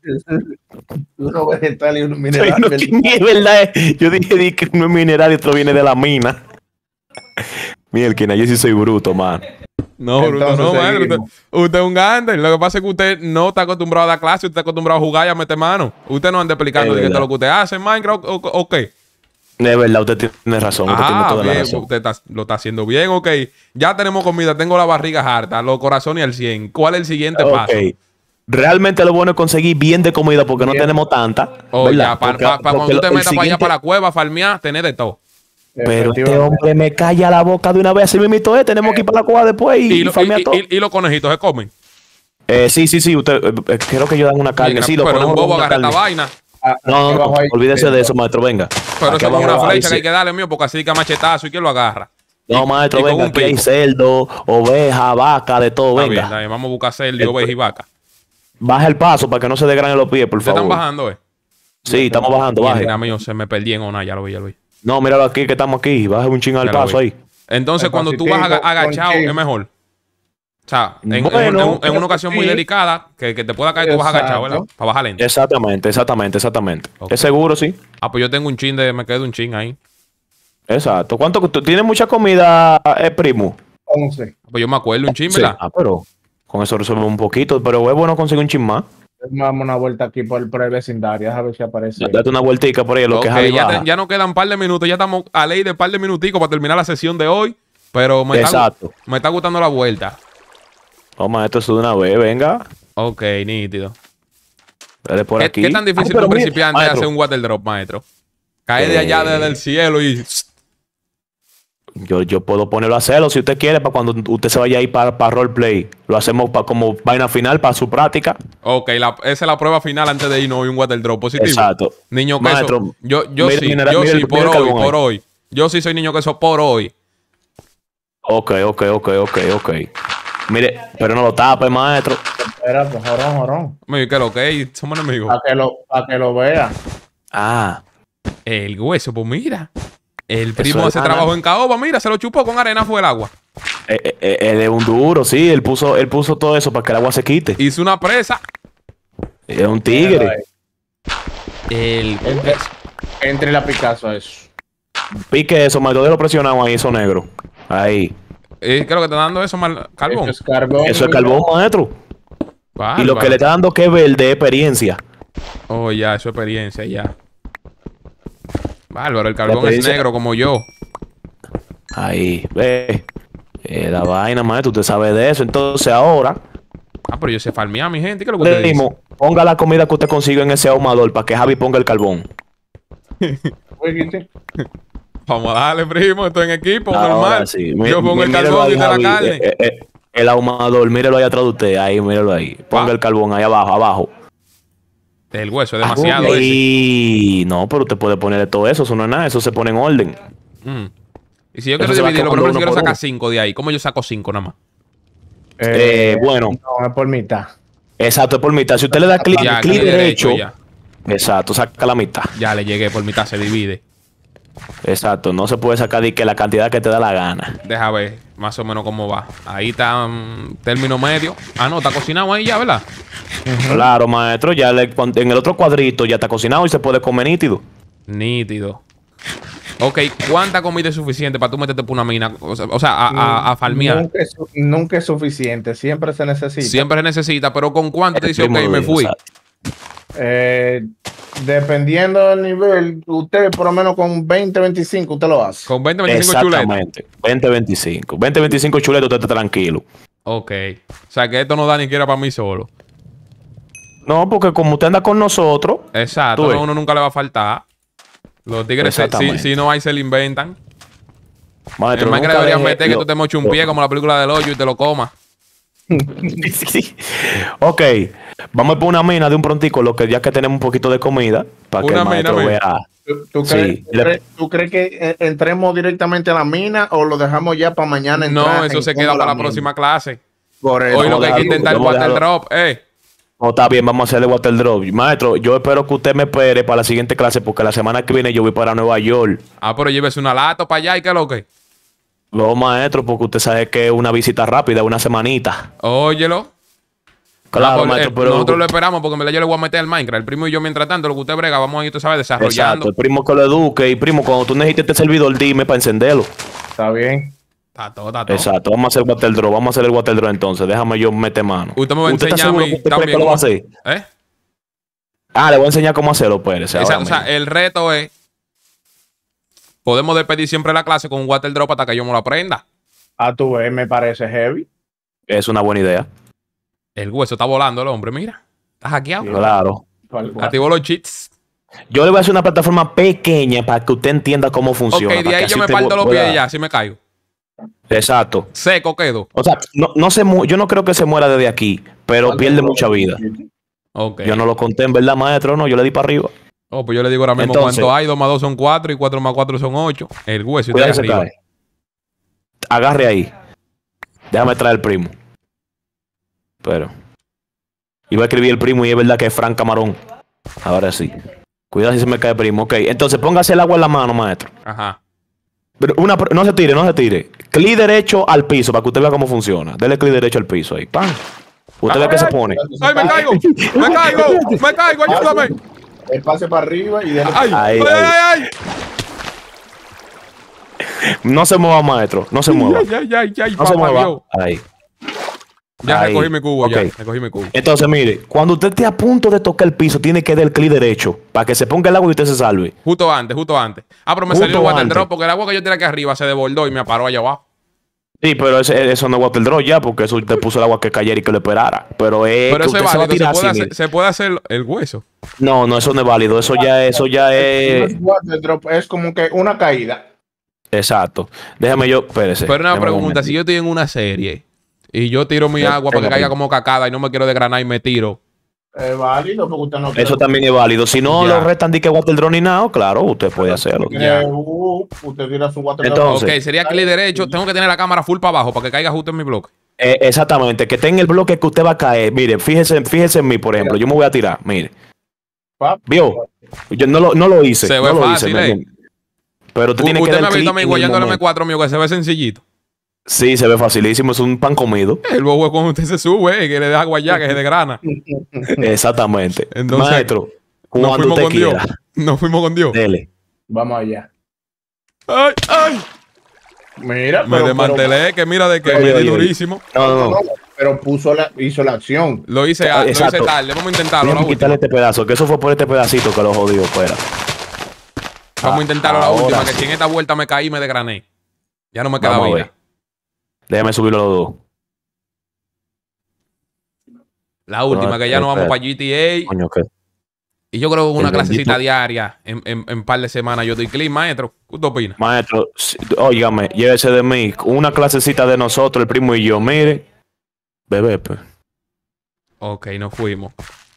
[SPEAKER 3] Uno vegetal y uno
[SPEAKER 1] Ay,
[SPEAKER 3] mineral.
[SPEAKER 1] no, que es verdad. eh. Yo dije di que no es mineral y otro viene de la mina. Mielquina, yo sí soy bruto, man.
[SPEAKER 2] No, Bruto,
[SPEAKER 3] Entonces,
[SPEAKER 2] no, maestro. Usted,
[SPEAKER 3] seguimos.
[SPEAKER 2] usted es un gante. Lo que pasa es que usted no está acostumbrado a dar clase, usted está acostumbrado a jugar y a meter mano. Usted no anda explicando
[SPEAKER 1] Es
[SPEAKER 2] de qué es
[SPEAKER 1] verdad.
[SPEAKER 2] lo que usted hace en Minecraft o, o- o qué.
[SPEAKER 1] De verdad, usted tiene razón. Usted tiene
[SPEAKER 2] Ah,
[SPEAKER 1] toda la
[SPEAKER 2] bien,
[SPEAKER 1] razón.
[SPEAKER 2] usted está- lo está haciendo bien, ok. Ya tenemos comida, tengo la barriga harta, los corazones al cien. ¿Cuál es el siguiente paso?
[SPEAKER 1] Ok. Realmente lo bueno es conseguir bien de comida porque no
[SPEAKER 3] Bien.
[SPEAKER 1] tenemos tanta.
[SPEAKER 2] Oh,
[SPEAKER 1] ¿verdad?
[SPEAKER 2] ya, para
[SPEAKER 1] Porque-
[SPEAKER 2] cuando
[SPEAKER 1] porque
[SPEAKER 2] tú te
[SPEAKER 1] el
[SPEAKER 2] metas para allá,
[SPEAKER 1] siguiente-
[SPEAKER 2] para la cueva, farmear, tener de todo.
[SPEAKER 1] Pero este
[SPEAKER 3] Efectivamente.
[SPEAKER 1] hombre me calla la boca de una vez. Así mismo es. Tenemos que ir para la cueva después y,
[SPEAKER 2] Y,
[SPEAKER 1] y
[SPEAKER 2] lo-
[SPEAKER 1] farmear
[SPEAKER 2] y-
[SPEAKER 1] todo.
[SPEAKER 2] y- y los conejitos se comen.
[SPEAKER 1] Eh, sí, sí, sí. Usted, eh, eh, creo que ellos dan una carne.
[SPEAKER 2] Mira,
[SPEAKER 1] Sí, lo
[SPEAKER 2] pero un
[SPEAKER 1] ponemos
[SPEAKER 2] bobo
[SPEAKER 1] con una
[SPEAKER 2] agarra esta
[SPEAKER 1] carne.
[SPEAKER 2] vaina.
[SPEAKER 3] Ah,
[SPEAKER 1] No,
[SPEAKER 3] aquí
[SPEAKER 1] no,
[SPEAKER 3] abajo hay-
[SPEAKER 1] olvídese de eso, maestro. Venga.
[SPEAKER 2] Pero
[SPEAKER 1] Aquí
[SPEAKER 2] eso con una
[SPEAKER 1] abajo hay
[SPEAKER 2] flecha que hay
[SPEAKER 1] ce-
[SPEAKER 2] que darle, mío, porque así que machetazo y que lo agarra.
[SPEAKER 1] No,
[SPEAKER 2] Y-
[SPEAKER 1] maestro,
[SPEAKER 2] y con
[SPEAKER 1] venga.
[SPEAKER 2] un
[SPEAKER 1] Aquí hay
[SPEAKER 2] pico.
[SPEAKER 1] cerdo, oveja, vaca, de todo.
[SPEAKER 2] Está bien,
[SPEAKER 1] Venga.
[SPEAKER 2] está bien, vamos a buscar cerdo, oveja y vaca.
[SPEAKER 1] Baja el paso para que no se desgranen los pies, por
[SPEAKER 2] ¿Ustedes
[SPEAKER 1] favor.
[SPEAKER 2] están bajando, eh?
[SPEAKER 1] Sí, estamos bajando, baje.
[SPEAKER 2] Mira, mío, se me perdí en una, ya lo vi, ya lo vi.
[SPEAKER 1] No, míralo aquí, que estamos aquí. Baje un chingo al
[SPEAKER 2] Ya lo
[SPEAKER 1] paso
[SPEAKER 2] vi.
[SPEAKER 1] ahí.
[SPEAKER 2] Entonces,
[SPEAKER 3] El
[SPEAKER 2] cuando tú
[SPEAKER 3] positivo,
[SPEAKER 2] vas aga- agachado,
[SPEAKER 3] con
[SPEAKER 2] es mejor. O sea, en, en-
[SPEAKER 1] Bueno,
[SPEAKER 2] en- en
[SPEAKER 3] pero
[SPEAKER 2] una ocasión muy
[SPEAKER 3] sí.
[SPEAKER 2] delicada, que, que te pueda caer, tú vas
[SPEAKER 3] Exacto.
[SPEAKER 2] agachado, ¿verdad? Para bajar lento.
[SPEAKER 1] Exactamente, exactamente, exactamente.
[SPEAKER 2] Ok.
[SPEAKER 1] Es seguro, sí.
[SPEAKER 2] Ah, pues yo tengo un chin de, me quedo un chin ahí.
[SPEAKER 1] Exacto. ¿Cuánto? ¿Tú tienes mucha comida, eh, primo?
[SPEAKER 3] once.
[SPEAKER 2] Pues yo me acuerdo un chin,
[SPEAKER 1] Sí.
[SPEAKER 2] ¿verdad?
[SPEAKER 1] Ah, pero con eso resuelve un poquito. Pero es bueno conseguir un chin más.
[SPEAKER 3] Damos una vuelta aquí por, por el vecindario. A ver si aparece.
[SPEAKER 1] Date una vueltica por ahí, lo
[SPEAKER 2] Ok,
[SPEAKER 1] que es Javi
[SPEAKER 2] ya,
[SPEAKER 1] baja.
[SPEAKER 2] te- ya nos quedan un par de minutos, ya estamos a ley de par de minuticos para terminar la sesión de hoy. Pero me, está,
[SPEAKER 1] Exacto.
[SPEAKER 2] me está gustando la vuelta.
[SPEAKER 1] Toma esto de una vez, venga.
[SPEAKER 2] Ok, nítido.
[SPEAKER 1] Dale por
[SPEAKER 2] ¿Qué,
[SPEAKER 1] aquí.
[SPEAKER 2] qué tan difícil
[SPEAKER 1] Ay, pero
[SPEAKER 2] para un
[SPEAKER 1] mira,
[SPEAKER 2] principiante es
[SPEAKER 1] maestro,
[SPEAKER 2] hacer un water drop, maestro? Caer de allá
[SPEAKER 1] Eh.
[SPEAKER 2] desde el cielo y...
[SPEAKER 1] Yo, yo puedo ponerlo a hacerlo si usted quiere, para cuando usted se vaya a ir para, para roleplay. Lo hacemos pa- como vaina final para su práctica.
[SPEAKER 2] Ok, la- esa es la prueba final antes de irnos hoy, un water drop positivo.
[SPEAKER 1] Exacto.
[SPEAKER 2] Niño queso.
[SPEAKER 1] Maestro,
[SPEAKER 2] yo yo
[SPEAKER 1] mira-
[SPEAKER 2] sí,
[SPEAKER 1] mira-
[SPEAKER 2] yo
[SPEAKER 1] mira
[SPEAKER 2] sí,
[SPEAKER 1] el-
[SPEAKER 2] por
[SPEAKER 1] mira el
[SPEAKER 2] hoy,
[SPEAKER 1] carbón
[SPEAKER 2] por
[SPEAKER 1] ahí.
[SPEAKER 2] hoy. Yo sí soy niño queso por hoy.
[SPEAKER 1] Ok, ok, ok, ok, ok. Mire, pero no lo tape, maestro.
[SPEAKER 3] Espera, pues, jorón, jorón.
[SPEAKER 2] Mira, que lo que es, somos enemigos.
[SPEAKER 3] Para que lo, para que lo vea.
[SPEAKER 1] Ah,
[SPEAKER 2] El hueso, pues mira. El
[SPEAKER 1] Eso
[SPEAKER 2] primo
[SPEAKER 1] es
[SPEAKER 2] hace
[SPEAKER 1] pana.
[SPEAKER 2] trabajo en caoba, mira, se lo chupó con arena, fue el agua.
[SPEAKER 1] eh, eh, eh, él es un duro, sí. Él puso, él puso todo eso para que el agua se quite.
[SPEAKER 2] Hizo una presa.
[SPEAKER 1] Es un
[SPEAKER 3] Míralo
[SPEAKER 1] tigre.
[SPEAKER 3] ahí.
[SPEAKER 2] El
[SPEAKER 3] Entre, entre la Picasso a eso.
[SPEAKER 1] Pique eso, maestro, déjalo presionado ahí, eso negro. Ahí.
[SPEAKER 2] ¿Y qué es lo que está dando eso, mal- carbón?
[SPEAKER 3] Eso es carbón.
[SPEAKER 1] Eso es carbón, maestro. Y lo que le está dando que es verde es experiencia.
[SPEAKER 2] Oh, ya, eso es experiencia, ya. Bárbaro, el carbón es
[SPEAKER 1] experiencia-
[SPEAKER 2] negro como yo.
[SPEAKER 1] Ahí, ve. Eh, la vaina, maestro, usted sabe de eso. Entonces ahora,
[SPEAKER 2] Ah, pero yo sé farmear, mi gente. ¿Qué es lo que
[SPEAKER 1] le
[SPEAKER 2] usted dice?
[SPEAKER 1] dimos, ponga la comida que usted consigue en ese ahumador para que Javi ponga el carbón.
[SPEAKER 2] Vamos a darle, primo. Estoy en equipo,
[SPEAKER 1] Ahora
[SPEAKER 2] normal.
[SPEAKER 1] sí. Mi-
[SPEAKER 2] Yo pongo
[SPEAKER 1] mi-
[SPEAKER 2] el
[SPEAKER 1] mírelo
[SPEAKER 2] carbón
[SPEAKER 1] ahí,
[SPEAKER 2] y usted la
[SPEAKER 1] Javi.
[SPEAKER 2] carne.
[SPEAKER 1] Eh, eh, eh, el ahumador, mírelo ahí atrás de usted. Ahí, mírelo ahí. Ponga
[SPEAKER 2] Pa.
[SPEAKER 1] el carbón ahí abajo, abajo.
[SPEAKER 2] El hueso es demasiado ese.
[SPEAKER 1] Y no, pero usted puede ponerle todo eso. Eso no es nada. Eso se pone en orden.
[SPEAKER 2] Mm. Y si yo
[SPEAKER 1] Eso
[SPEAKER 2] quiero
[SPEAKER 1] se va
[SPEAKER 2] dividirlo,
[SPEAKER 1] acabando
[SPEAKER 2] pero si
[SPEAKER 1] uno
[SPEAKER 2] quiero
[SPEAKER 1] por
[SPEAKER 2] sacar
[SPEAKER 1] uno.
[SPEAKER 2] cinco de ahí, ¿cómo yo saco cinco nada más?
[SPEAKER 1] Eh, bueno.
[SPEAKER 3] No, es por mitad.
[SPEAKER 1] Exacto, es por mitad. Si usted le da clic,
[SPEAKER 2] Ya,
[SPEAKER 1] clic
[SPEAKER 2] clic
[SPEAKER 1] derecho,
[SPEAKER 2] derecho, ya.
[SPEAKER 1] exacto, saca la mitad.
[SPEAKER 2] Ya le llegué, por mitad se divide.
[SPEAKER 1] Exacto, no se puede sacar de que la cantidad que te da la gana.
[SPEAKER 2] Deja ver más o menos cómo va. Ahí está mm, término medio. Ah, no, está cocinado ahí ya, ¿verdad?
[SPEAKER 1] Claro, maestro, ya le- en el otro cuadrito ya está cocinado y se puede comer nítido.
[SPEAKER 2] Nítido. Ok, ¿cuánta comida es suficiente para tú meterte por una mina? O sea, o sea, a, a, a farmear.
[SPEAKER 3] Nunca es, su- nunca es suficiente, siempre se necesita.
[SPEAKER 2] Siempre se necesita, pero ¿con cuánto te dice, ok,
[SPEAKER 1] Primo
[SPEAKER 2] me
[SPEAKER 1] dijo,
[SPEAKER 2] fui?
[SPEAKER 1] exacto.
[SPEAKER 3] Eh, dependiendo del nivel, usted por lo menos con veinte, veinticinco usted lo hace.
[SPEAKER 2] Con veinte, veinticinco chuletas.
[SPEAKER 1] Exactamente, veinte, veinticinco. veinte, veinticinco chuletos, usted está tranquilo.
[SPEAKER 2] Ok. O sea, que esto no da ni siquiera para mí solo.
[SPEAKER 1] No, porque como usted anda con nosotros,
[SPEAKER 2] Exacto,
[SPEAKER 1] Tú ves.
[SPEAKER 2] a uno nunca le va a faltar. Los tigres, se- si,
[SPEAKER 1] Exactamente.
[SPEAKER 2] si no hay, se le inventan.
[SPEAKER 1] maestro,
[SPEAKER 2] El más que
[SPEAKER 1] nunca
[SPEAKER 2] deberían
[SPEAKER 1] deje-
[SPEAKER 2] meter que
[SPEAKER 1] lo-
[SPEAKER 2] tú te moches un pie como la película del hoyo y te lo comas.
[SPEAKER 1] Ok, vamos a poner una mina de un prontico, lo que ya que tenemos un poquito de comida, para que
[SPEAKER 2] Una
[SPEAKER 1] el
[SPEAKER 2] mina,
[SPEAKER 1] maestro
[SPEAKER 2] mina.
[SPEAKER 1] vea.
[SPEAKER 3] ¿Tú, tú
[SPEAKER 1] Sí,
[SPEAKER 3] crees,
[SPEAKER 1] le-
[SPEAKER 3] cre- tú crees que eh, entremos directamente a la mina o lo dejamos ya para mañana?
[SPEAKER 2] No,
[SPEAKER 3] entrar
[SPEAKER 2] eso
[SPEAKER 3] en
[SPEAKER 2] se
[SPEAKER 3] cómo
[SPEAKER 2] queda para la
[SPEAKER 3] mina?
[SPEAKER 2] próxima clase.
[SPEAKER 3] Por eso.
[SPEAKER 2] Hoy lo
[SPEAKER 1] vamos
[SPEAKER 2] que
[SPEAKER 1] a
[SPEAKER 2] hay que
[SPEAKER 1] dejarlo,
[SPEAKER 2] intentar es
[SPEAKER 1] vamos a
[SPEAKER 2] water
[SPEAKER 1] dejarlo.
[SPEAKER 2] drop, eh.
[SPEAKER 1] No, está bien, vamos a hacerle water drop. Maestro, yo espero que usted me espere para la siguiente clase, porque la semana que viene yo voy para Nueva York.
[SPEAKER 2] Ah, pero llévese una lata para allá y qué es lo que.
[SPEAKER 1] No, maestro, porque usted sabe que es una visita rápida, una semanita.
[SPEAKER 2] Óyelo.
[SPEAKER 1] Claro,
[SPEAKER 2] Ah, pues,
[SPEAKER 1] maestro,
[SPEAKER 2] eh,
[SPEAKER 1] pero...
[SPEAKER 2] nosotros lo esperamos porque en verdad yo le voy a meter al Minecraft. El primo y yo, mientras tanto, lo que usted brega, vamos a ir, tú sabes,
[SPEAKER 1] Exacto,
[SPEAKER 2] desarrollando.
[SPEAKER 1] el primo que lo eduque. Y primo, cuando tú necesites este servidor, dime para encenderlo.
[SPEAKER 3] Está bien.
[SPEAKER 2] Está todo, está todo.
[SPEAKER 1] Exacto, vamos a hacer water drop, vamos a hacer el water drop entonces. Déjame yo meter mano.
[SPEAKER 2] Usted me va a
[SPEAKER 1] ¿Usted está
[SPEAKER 2] enseñar a
[SPEAKER 1] seguro
[SPEAKER 2] mí
[SPEAKER 1] que usted cree
[SPEAKER 2] también
[SPEAKER 1] que lo va a
[SPEAKER 2] cómo-
[SPEAKER 1] hacer?
[SPEAKER 2] ¿Eh?
[SPEAKER 1] Ah, le voy a enseñar cómo hacerlo, Pérez.
[SPEAKER 2] Exacto,
[SPEAKER 1] ahora
[SPEAKER 2] o sea,
[SPEAKER 1] mismo.
[SPEAKER 2] el reto es. Podemos despedir siempre la clase con un water drop hasta que yo me lo aprenda.
[SPEAKER 3] A tu vez me parece heavy.
[SPEAKER 1] Es una buena idea.
[SPEAKER 2] El hueso está volando, el hombre, mira. Está hackeado.
[SPEAKER 1] Claro.
[SPEAKER 2] Activó los cheats.
[SPEAKER 1] Yo le voy a hacer una plataforma pequeña para que usted entienda cómo funciona.
[SPEAKER 2] Ok, de
[SPEAKER 1] para
[SPEAKER 2] ahí
[SPEAKER 1] que
[SPEAKER 2] yo
[SPEAKER 1] así
[SPEAKER 2] me
[SPEAKER 1] usted
[SPEAKER 2] parto los
[SPEAKER 1] pueda-
[SPEAKER 2] pies y ya, si me caigo.
[SPEAKER 1] Exacto.
[SPEAKER 2] Seco quedo.
[SPEAKER 1] O sea, no, no se mu- yo no creo que se muera desde aquí, pero pierde mucha vida.
[SPEAKER 2] Ok.
[SPEAKER 1] Yo no lo conté, en verdad, maestro, no, yo le di para arriba.
[SPEAKER 2] Oh, pues yo le digo ahora mismo
[SPEAKER 1] Entonces-
[SPEAKER 2] cuánto hay. dos más dos son cuatro y cuatro más cuatro son ocho. El hueso está
[SPEAKER 1] Cuidado
[SPEAKER 2] ahí
[SPEAKER 1] que se
[SPEAKER 2] arriba.
[SPEAKER 1] cae. Agarre ahí. Déjame traer el primo. Pero. Iba a escribir el primo y es verdad que es Frank Camarón. Ahora sí. Cuidado si se me cae el primo. Ok, entonces póngase el agua en la mano, maestro.
[SPEAKER 2] Ajá.
[SPEAKER 1] Pero una, pr- no se tire, no se tire. Clic derecho al piso para que usted vea cómo funciona. Dele clic derecho al piso ahí. ¡Pam! Usted ve que se pone.
[SPEAKER 2] ¡Ay, me caigo! ¡Me caigo! ¡Me caigo! ¡Ayúdame!
[SPEAKER 3] El pase para arriba y déjale-
[SPEAKER 2] ¡Ay! ¡Ay,
[SPEAKER 1] Ahí,
[SPEAKER 2] ay,
[SPEAKER 1] ahí.
[SPEAKER 2] ay!
[SPEAKER 1] No se mueva, maestro. No se mueva.
[SPEAKER 2] ¡Ay, ay, ay! ay
[SPEAKER 1] No se
[SPEAKER 2] papá
[SPEAKER 1] mueva.
[SPEAKER 2] Dios!
[SPEAKER 1] Ahí.
[SPEAKER 2] Ya
[SPEAKER 1] Ahí.
[SPEAKER 2] recogí mi cubo, ya.
[SPEAKER 1] Ok.
[SPEAKER 2] Recogí mi cubo.
[SPEAKER 1] Entonces, mire, cuando usted esté a punto de tocar el piso, tiene que dar el clic derecho para que se ponga el agua y usted se salve.
[SPEAKER 2] Justo antes, justo antes. Ah, pero me
[SPEAKER 1] Justo
[SPEAKER 2] salió el water
[SPEAKER 1] antes.
[SPEAKER 2] drop porque el agua que yo tiré aquí arriba se desbordó y me paró allá abajo.
[SPEAKER 1] Sí, pero ese- eso no es water drop ya, porque eso usted puso el agua que cayera y que lo esperara. Pero es
[SPEAKER 2] Pero
[SPEAKER 1] que
[SPEAKER 2] eso es
[SPEAKER 1] usted se va a
[SPEAKER 2] válido. Se
[SPEAKER 1] tirar
[SPEAKER 2] puede,
[SPEAKER 1] así,
[SPEAKER 2] hacer, se puede hacer el hueso.
[SPEAKER 1] mire. No, no, eso no es válido. Eso ya, eso ya es.
[SPEAKER 3] Water drop es como que una caída.
[SPEAKER 1] Exacto. Déjame yo, espérese.
[SPEAKER 2] Pero una
[SPEAKER 1] déjame un
[SPEAKER 2] pregunta,
[SPEAKER 1] momento.
[SPEAKER 2] si yo estoy en una serie y yo tiro mi
[SPEAKER 1] Venga,
[SPEAKER 2] agua para que
[SPEAKER 1] venga,
[SPEAKER 2] caiga
[SPEAKER 1] venga.
[SPEAKER 2] como cacada y no me quiero desgranar y me tiro.
[SPEAKER 3] Es válido porque usted no
[SPEAKER 1] Eso también es válido. Si no
[SPEAKER 2] Ya.
[SPEAKER 1] lo restan de que water drop ni nada, claro, usted puede hacerlo.
[SPEAKER 2] Ya.
[SPEAKER 3] Uh, usted tira su water drop.
[SPEAKER 1] Entonces-
[SPEAKER 2] Ok, sería clic derecho. Tengo que tener la cámara full para abajo para que caiga justo en mi bloque.
[SPEAKER 1] Eh, exactamente, que tenga el bloque que usted va a caer. Mire, fíjese, fíjese en mí, por ejemplo. Yo me voy a tirar, mire.
[SPEAKER 3] Pap,
[SPEAKER 1] ¿Vio? Yo no lo, no lo hice.
[SPEAKER 2] Se
[SPEAKER 1] no
[SPEAKER 2] ve
[SPEAKER 1] lo
[SPEAKER 2] fácil,
[SPEAKER 1] hice,
[SPEAKER 2] eh.
[SPEAKER 1] me- Pero usted
[SPEAKER 2] U-
[SPEAKER 1] tiene que
[SPEAKER 2] Usted
[SPEAKER 1] dar
[SPEAKER 2] me ha
[SPEAKER 1] clic
[SPEAKER 2] visto a mí
[SPEAKER 1] en el
[SPEAKER 2] guayando el M
[SPEAKER 1] momento.
[SPEAKER 2] cuatro mío que se ve sencillito.
[SPEAKER 1] Sí, se ve facilísimo. Es un pan comido.
[SPEAKER 2] El bobo es cuando usted se sube, eh, que le da agua ya, que se desgrana.
[SPEAKER 1] Exactamente.
[SPEAKER 2] Entonces,
[SPEAKER 1] Maestro,
[SPEAKER 2] Nos
[SPEAKER 1] cuando
[SPEAKER 2] fuimos
[SPEAKER 1] usted
[SPEAKER 2] con Dios.
[SPEAKER 1] quiera,
[SPEAKER 2] Nos fuimos con Dios.
[SPEAKER 1] dele.
[SPEAKER 3] vamos allá.
[SPEAKER 2] ¡Ay, ay!
[SPEAKER 3] Mira,
[SPEAKER 2] Me
[SPEAKER 3] pero-
[SPEAKER 2] desmantelé,
[SPEAKER 3] pero-
[SPEAKER 2] que mira de que
[SPEAKER 1] Oye,
[SPEAKER 2] me di
[SPEAKER 1] oye, oye.
[SPEAKER 2] durísimo.
[SPEAKER 1] No, no, no.
[SPEAKER 3] no, Pero puso la, hizo la acción.
[SPEAKER 2] Lo hice, a- lo hice
[SPEAKER 1] Exacto.
[SPEAKER 2] tarde. Vamos a intentarlo. La
[SPEAKER 1] Déjame
[SPEAKER 2] última.
[SPEAKER 1] quitarle este pedazo, que eso fue por este pedacito que lo jodió, espera.
[SPEAKER 2] Vamos a intentarlo la
[SPEAKER 1] Ahora
[SPEAKER 2] última, que
[SPEAKER 1] sí.
[SPEAKER 2] si en esta vuelta me caí, me desgrané. Ya no me queda
[SPEAKER 1] Vamos a
[SPEAKER 2] vida.
[SPEAKER 1] ver. Déjame subirlo los dos.
[SPEAKER 2] La última,
[SPEAKER 1] No,
[SPEAKER 2] que ya nos vamos
[SPEAKER 1] espera.
[SPEAKER 2] para G T A.
[SPEAKER 1] Coño, ¿qué?
[SPEAKER 2] Y yo creo que una
[SPEAKER 1] El
[SPEAKER 2] clasecita
[SPEAKER 1] bendito-
[SPEAKER 2] diaria en, en, en par de semanas yo doy clean, maestro. ¿Qué usted opina?
[SPEAKER 1] Maestro, sí, óigame, llévese de mí. Una clasecita de nosotros, el primo y yo. Mire. Bebé, pues.
[SPEAKER 2] Ok, nos fuimos.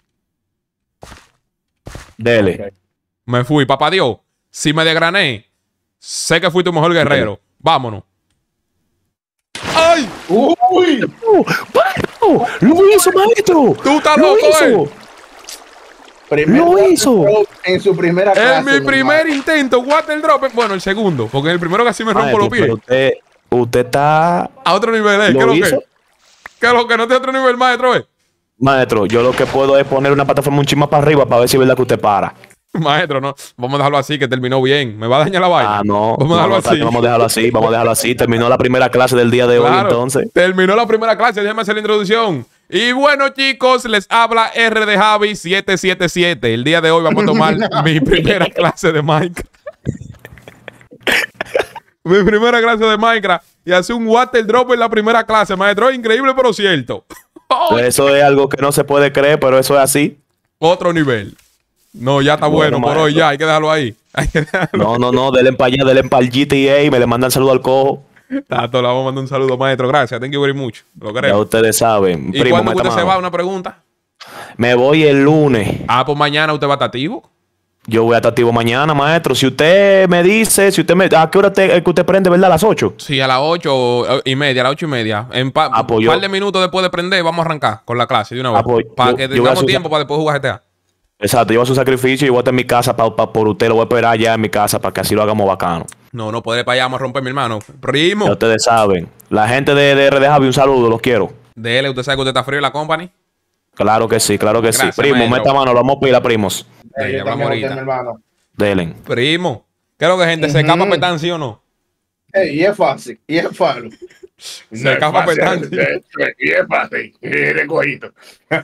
[SPEAKER 1] Dele.
[SPEAKER 3] Ok.
[SPEAKER 2] Me fui, papá Dios. Si me desgrané, sé que fui tu mejor guerrero. Vámonos. ¡Ay!
[SPEAKER 3] Uy,
[SPEAKER 1] ¡Oh, maestro! ¡Lo hizo, maestro!
[SPEAKER 2] ¡Tú estás
[SPEAKER 1] ¡Lo
[SPEAKER 2] loco,
[SPEAKER 1] hizo!
[SPEAKER 2] eh!
[SPEAKER 3] primer
[SPEAKER 1] Lo
[SPEAKER 3] water
[SPEAKER 1] hizo.
[SPEAKER 3] drop en su primera clase.
[SPEAKER 2] En mi
[SPEAKER 3] normal.
[SPEAKER 2] primer intento, water drop. Bueno, el segundo, porque en el primero casi me rompo
[SPEAKER 1] Maestro,
[SPEAKER 2] los pies.
[SPEAKER 1] pero usted, usted está...
[SPEAKER 2] A otro nivel, ¿eh? ¿Qué es
[SPEAKER 1] ¿Lo
[SPEAKER 2] lo
[SPEAKER 1] hizo?
[SPEAKER 2] que? ¿Qué es lo que no te otro nivel, maestro, eh?
[SPEAKER 1] Maestro, yo lo que puedo es poner una plataforma un chisme para arriba para ver si es verdad que usted para.
[SPEAKER 2] Maestro, no. Vamos a dejarlo así, que terminó bien. Me va a dañar la vaina.
[SPEAKER 1] Ah, no.
[SPEAKER 2] Vamos a
[SPEAKER 1] no,
[SPEAKER 2] dejarlo
[SPEAKER 1] no,
[SPEAKER 2] así.
[SPEAKER 1] Vamos a dejarlo así, vamos a dejarlo así. Terminó la primera clase del día de hoy,
[SPEAKER 2] Claro,
[SPEAKER 1] entonces.
[SPEAKER 2] terminó la primera clase, déjame hacer la introducción. Y bueno, chicos, les habla R de Javi siete siete siete. El día de hoy vamos a tomar mi primera clase de Minecraft. Mi primera clase de Minecraft. Y hacer un water drop en la primera clase, maestro. Increíble, pero cierto. ¡Oh!
[SPEAKER 1] Eso es algo que no se puede creer, pero eso es así.
[SPEAKER 2] Otro nivel. No, ya está bueno,
[SPEAKER 1] Bueno,
[SPEAKER 2] por hoy
[SPEAKER 1] maestro.
[SPEAKER 2] ya. Hay que dejarlo ahí. Hay que dejarlo.
[SPEAKER 1] No, no, no, denle para allá, denle para el G T A y me le mandan saludo al cojo.
[SPEAKER 2] Tato, le vamos a mandar un saludo, maestro. Gracias. Thank you very much. Lo
[SPEAKER 1] Ya
[SPEAKER 2] queremos.
[SPEAKER 1] ustedes saben.
[SPEAKER 2] ¿Y
[SPEAKER 1] Primo,
[SPEAKER 2] cuándo
[SPEAKER 1] meta
[SPEAKER 2] usted se
[SPEAKER 1] mano.
[SPEAKER 2] va? Una pregunta.
[SPEAKER 1] Me voy el lunes.
[SPEAKER 2] Ah, pues mañana usted va a estar activo.
[SPEAKER 1] Yo voy a estar activo mañana, maestro. Si usted me dice, si usted me... ¿A qué hora te- es que usted prende, verdad? A las ocho.
[SPEAKER 2] Sí, a las ocho y media, a las ocho y media. En pa-
[SPEAKER 1] Ah, pues
[SPEAKER 2] un
[SPEAKER 1] yo-
[SPEAKER 2] par de minutos después de prender, vamos a arrancar con la clase de una vez.
[SPEAKER 1] Ah, pues
[SPEAKER 2] para
[SPEAKER 1] yo-
[SPEAKER 2] que
[SPEAKER 1] yo voy a
[SPEAKER 2] tengamos
[SPEAKER 1] hacer-
[SPEAKER 2] tiempo para después jugar G T A.
[SPEAKER 1] Exacto, yo voy a hacer un sacrificio y voy a estar en mi casa pa- pa- por usted. Lo voy a esperar allá en mi casa para que así lo hagamos bacano.
[SPEAKER 2] No, no podré para allá, vamos a romper, mi hermano. Primo,
[SPEAKER 1] Ya ustedes saben. La gente de, de R D Javi, un saludo, los quiero.
[SPEAKER 2] dele, usted sabe que usted está frío en la company.
[SPEAKER 1] Claro que sí, claro que
[SPEAKER 2] Gracias,
[SPEAKER 1] sí. Primo,
[SPEAKER 2] maestro.
[SPEAKER 1] meta mano, lo vamos a pila, primos.
[SPEAKER 3] Eh,
[SPEAKER 2] Dele,
[SPEAKER 3] yo
[SPEAKER 2] hablamos
[SPEAKER 3] también lo
[SPEAKER 2] ahorita.
[SPEAKER 3] tengo, hermano.
[SPEAKER 1] Delen.
[SPEAKER 2] Primo, ¿qué es lo que gente se
[SPEAKER 3] Ujú.
[SPEAKER 2] escapa petán, sí o no?
[SPEAKER 3] Eh, y es fácil, y es fácil.
[SPEAKER 2] Se escapa petán. sí.
[SPEAKER 3] Y es fácil, y de cojito.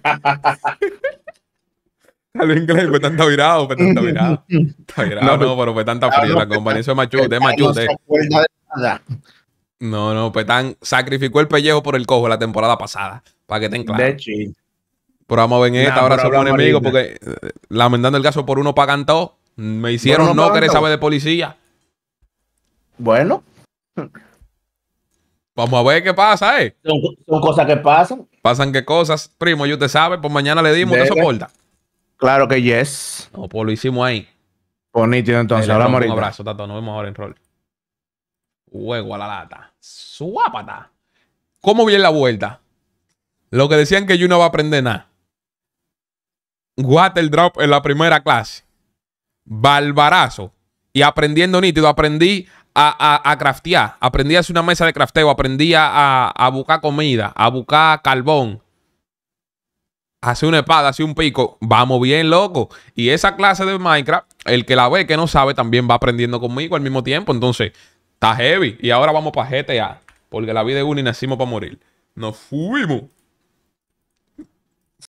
[SPEAKER 2] Hablo inglés, petán está virado, petán está virado. Está virado, no, pero petán está frío en la company. Eso es machute, es machute.
[SPEAKER 3] No se acuerda de nada.
[SPEAKER 2] No, no, petán sacrificó el pellejo por el cojo la temporada pasada. Para que estén claros.
[SPEAKER 3] De chill.
[SPEAKER 2] Pero vamos a ver en esta,
[SPEAKER 3] Nah,
[SPEAKER 2] ahora
[SPEAKER 3] pero
[SPEAKER 2] somos
[SPEAKER 3] hablamos
[SPEAKER 2] enemigos
[SPEAKER 3] ahorita.
[SPEAKER 2] porque eh, lamentando el caso por uno pagan todo. Me hicieron
[SPEAKER 3] Por uno
[SPEAKER 2] no
[SPEAKER 3] pagan
[SPEAKER 2] querer
[SPEAKER 3] todo.
[SPEAKER 2] saber de policía.
[SPEAKER 3] Bueno,
[SPEAKER 2] Vamos a ver qué pasa, eh.
[SPEAKER 3] son, son cosas que pasan.
[SPEAKER 2] Pasan qué cosas. Primo, yo te sabe, pues mañana le dimos, ¿te
[SPEAKER 3] Dele.
[SPEAKER 2] soporta?
[SPEAKER 3] Claro que yes.
[SPEAKER 2] No, pues lo hicimos ahí.
[SPEAKER 3] Bonito, entonces.
[SPEAKER 2] Dele,
[SPEAKER 3] Hablamos
[SPEAKER 2] Ron, un
[SPEAKER 3] ahorita.
[SPEAKER 2] abrazo, Tato. Nos vemos ahora en rol. Huevo a la lata. Suápata. ¿Cómo viene la vuelta? Lo que decían que yo no va a aprender nada. Water drop en la primera clase. Barbarazo. Y aprendiendo nítido, aprendí a, a, a craftear. Aprendí a hacer una mesa de crafteo. Aprendí a, a, a buscar comida, a buscar carbón. A hacer una espada, hacer un pico. Vamos bien, loco. Y esa clase de Minecraft, el que la ve, que no sabe, también va aprendiendo conmigo al mismo tiempo. Entonces, está heavy. Y ahora vamos para G T A. Porque la vida es una y nacimos para morir. Nos fuimos.